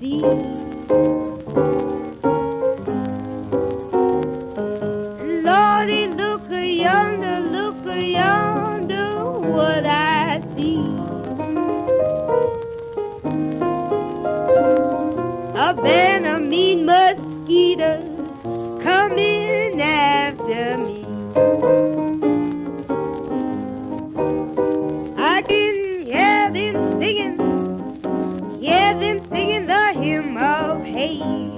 see. Lordy, look yonder, what I see. A band of mean mosquitoes coming after me. I can hear them singing the hymn of hate.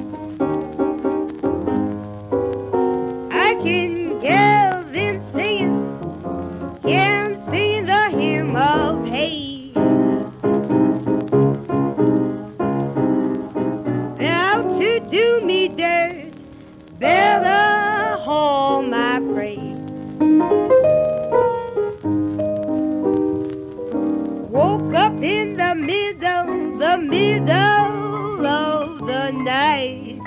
I can hear them singing the hymn of hate. Now to do me dirt, better haul my praise. Woke up in the middle of the night.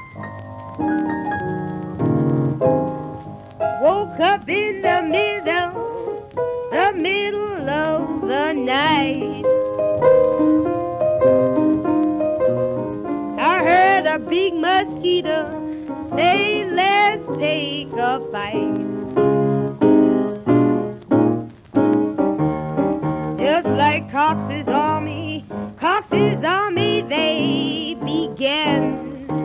Woke up in the middle of the night. I heard a big mosquito say, let's take a bite. Just like Cox's army, they began.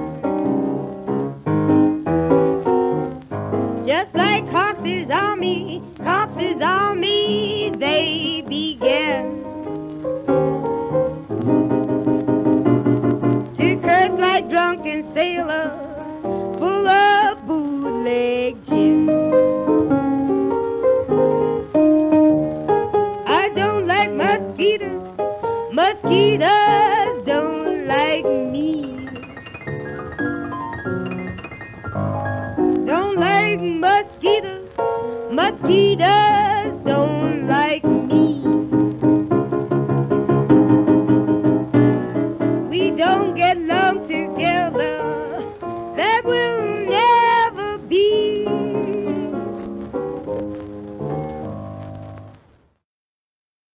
Just like Cox's army, they began. To curse like drunken sailors, full of bootleg gin. I don't like mosquitoes, mosquitoes don't like me. Don't like mosquitoes, mosquitoes don't like me. We don't get